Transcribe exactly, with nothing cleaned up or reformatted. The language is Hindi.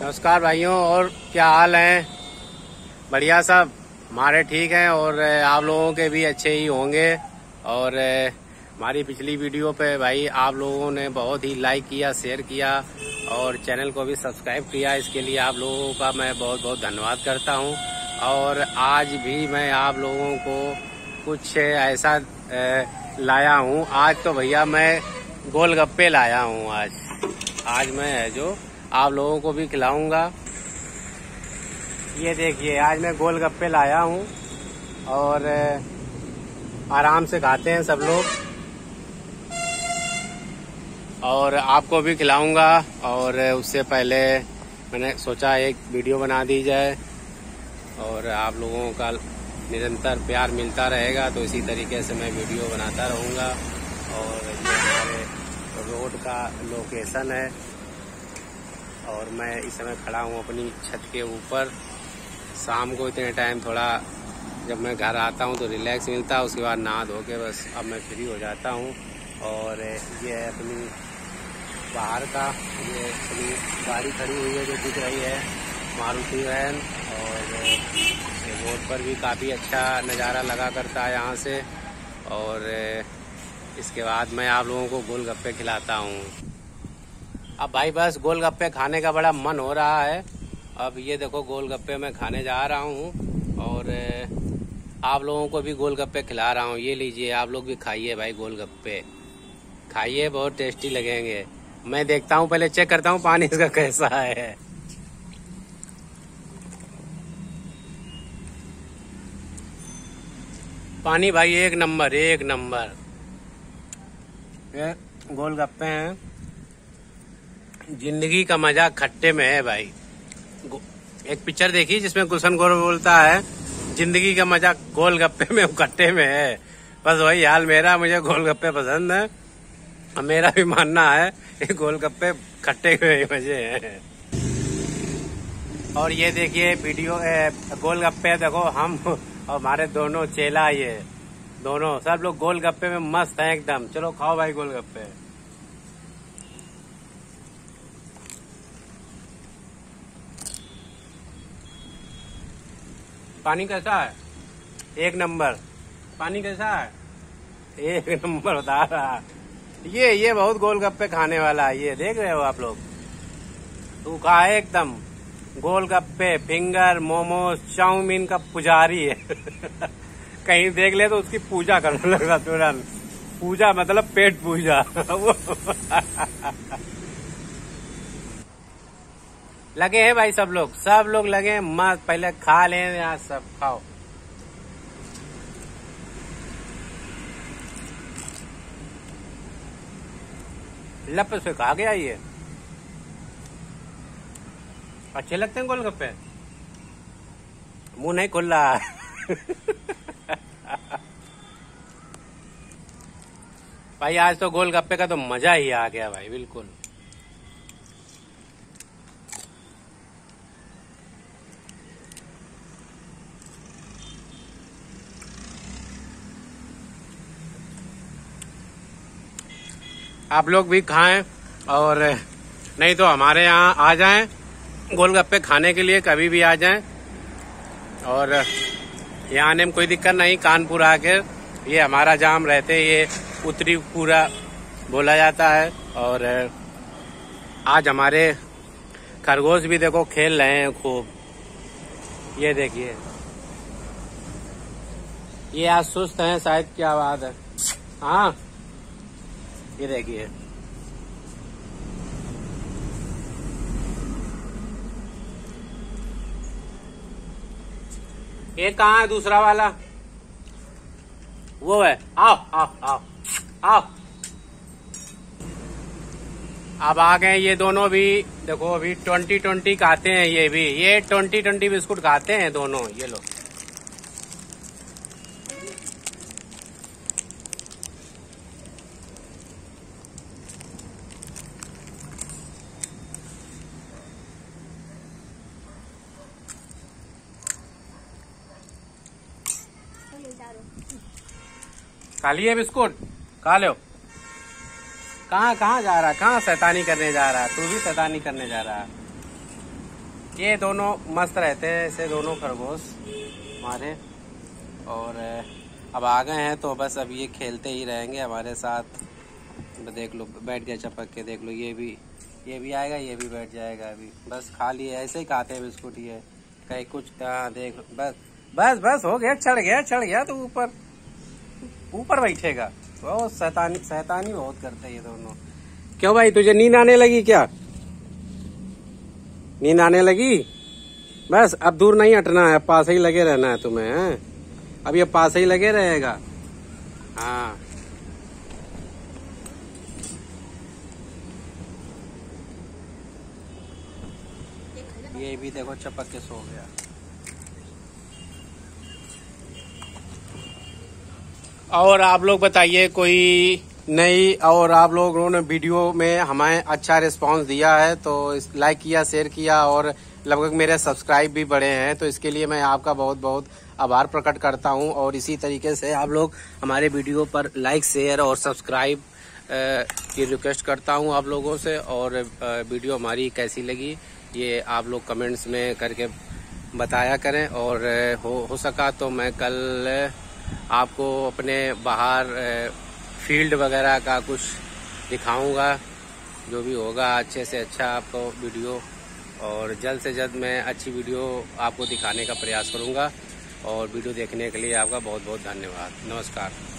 नमस्कार भाइयों, और क्या हाल है? बढ़िया सब हमारे ठीक हैं और आप लोगों के भी अच्छे ही होंगे। और हमारी पिछली वीडियो पे भाई आप लोगों ने बहुत ही लाइक किया, शेयर किया और चैनल को भी सब्सक्राइब किया। इसके लिए आप लोगों का मैं बहुत बहुत धन्यवाद करता हूं। और आज भी मैं आप लोगों को कुछ ऐसा लाया हूं। आज तो भैया मैं गोलगप्पे लाया हूं। आज आज मैं है जो आप लोगों को भी खिलाऊंगा। ये देखिए, आज मैं गोलगप्पे लाया हूँ और आराम से खाते हैं सब लोग, और आपको भी खिलाऊंगा। और उससे पहले मैंने सोचा एक वीडियो बना दी जाए, और आप लोगों का निरंतर प्यार मिलता रहेगा तो इसी तरीके से मैं वीडियो बनाता रहूँगा। और ये हमारे रोड का लोकेशन है और मैं इस समय खड़ा हूँ अपनी छत के ऊपर। शाम को इतने टाइम थोड़ा जब मैं घर आता हूँ तो रिलैक्स मिलता है, उसके बाद नहा धो के बस अब मैं फ्री हो जाता हूँ। और ये है अपनी बाहर का, ये अपनी गाड़ी खड़ी हुई है जो दिख रही है, मारुति वैन। और रोड पर भी काफ़ी अच्छा नज़ारा लगा करता है यहाँ से। और इसके बाद मैं आप लोगों को गोलगप्पे खिलाता हूँ। अब भाई बस गोलगप्पे खाने का बड़ा मन हो रहा है। अब ये देखो गोलगप्पे मैं खाने जा रहा हूँ और आप लोगों को भी गोलगप्पे खिला रहा हूँ। ये लीजिए, आप लोग भी खाइए भाई, गोलगप्पे खाइए, बहुत टेस्टी लगेंगे। मैं देखता हूँ, पहले चेक करता हूँ पानी इसका कैसा है। पानी भाई एक नंबर, एक नंबर। ये गोलगप्पे हैं, जिंदगी का मजा खट्टे में है भाई। एक पिक्चर देखी जिसमें गुलशन गौर बोलता है, जिंदगी का मजा गोलगप्पे में खट्टे में है। बस वही हाल मेरा, मुझे गोलगप्पे पसंद है और मेरा भी मानना है ये गोलगप्पे खट्टे में मजे हैं। और ये देखिए वीडियो गोलगप्पे देखो, हम और हमारे दोनों चेला, ये दोनों सब लोग गोलगप्पे में मस्त हैं एकदम। चलो खाओ भाई गोलगप्पे। पानी कैसा है? एक नंबर। पानी कैसा है? एक नंबर बता रहा। ये ये बहुत गोलगप्पे खाने वाला है, ये देख रहे हो आप लोग, सूखा है एकदम। गोलगप्पे, फिंगर, मोमोज, चाउमीन का पुजारी है। कहीं देख ले तो उसकी पूजा करने लगा तुरंत। पूजा मतलब पेट पूजा। लगे हैं भाई सब लोग, सब लोग लगे हैं मस्त। पहले खा लें यार, सब खाओ। लप से खा गया ये। अच्छे लगते हैं गोलगप्पे, मुंह नहीं खुल रहा है। भाई आज तो गोलगप्पे का तो मजा ही आ गया भाई, बिल्कुल। आप लोग भी खाएं, और नहीं तो हमारे यहाँ आ जाएं गोलगप्पे खाने के लिए, कभी भी आ जाएं। और यहाँ आने में कोई दिक्कत नहीं, कानपुर आके ये हमारा जाम रहते, ये उत्तरी पूरा बोला जाता है। और आज हमारे खरगोश भी देखो खेल रहे हैं खूब। ये देखिए, ये आज सुस्त हैं शायद, क्या बात है। हाँ ये देखिए, एक कहाँ है दूसरा वाला? वो है, आओ आओ आओ आओ। अब आ गए ये दोनों भी। देखो अभी ट्वेंटी ट्वेंटी खाते हैं, ये भी ये ट्वेंटी ट्वेंटी बिस्कुट खाते हैं दोनों ये लोग। खा लिए बिस्कुट? खा लो। कहाँ कहाँ जा रहा, कहाँ शैतानी करने जा रहा? तू भी शैतानी करने जा रहा। ये दोनों मस्त रहते हैं ऐसे दोनों खरगोश हमारे। और अब आ गए हैं तो बस अब ये खेलते ही रहेंगे हमारे साथ। देख लो बैठ गया चपक के, देख लो ये भी ये भी आएगा, ये भी बैठ जाएगा। अभी बस खा लिए, ऐसे ही खाते हैं बिस्कुट ये, कहीं कुछ। हाँ देख लो, बस बस बस हो गया, चढ़ गया चढ़ गया तो ऊपर ऊपर बैठेगा। वो शैतानी शैतानी बहुत करते हैं ये दोनों। क्यों भाई, तुझे नींद आने लगी क्या? नींद आने लगी? बस अब दूर नहीं हटना है, पास ही लगे रहना है तुम्हें। है अब ये पास ही लगे रहेगा। हाँ ये भी देखो चपक के सो गया। और आप लोग बताइए कोई नई, और आप लोगों ने वीडियो में हमें अच्छा रिस्पांस दिया है तो लाइक किया, शेयर किया और लगभग मेरे सब्सक्राइब भी बढ़े हैं, तो इसके लिए मैं आपका बहुत बहुत आभार प्रकट करता हूं। और इसी तरीके से आप लोग हमारे वीडियो पर लाइक, शेयर और सब्सक्राइब की रिक्वेस्ट करता हूं आप लोगों से। और वीडियो हमारी कैसी लगी ये आप लोग कमेंट्स में करके बताया करें। और हो हो सका तो मैं कल आपको अपने बाहर फील्ड वगैरह का कुछ दिखाऊंगा, जो भी होगा अच्छे से अच्छा आपको वीडियो। और जल्द से जल्द मैं अच्छी वीडियो आपको दिखाने का प्रयास करूंगा। और वीडियो देखने के लिए आपका बहुत बहुत धन्यवाद। नमस्कार।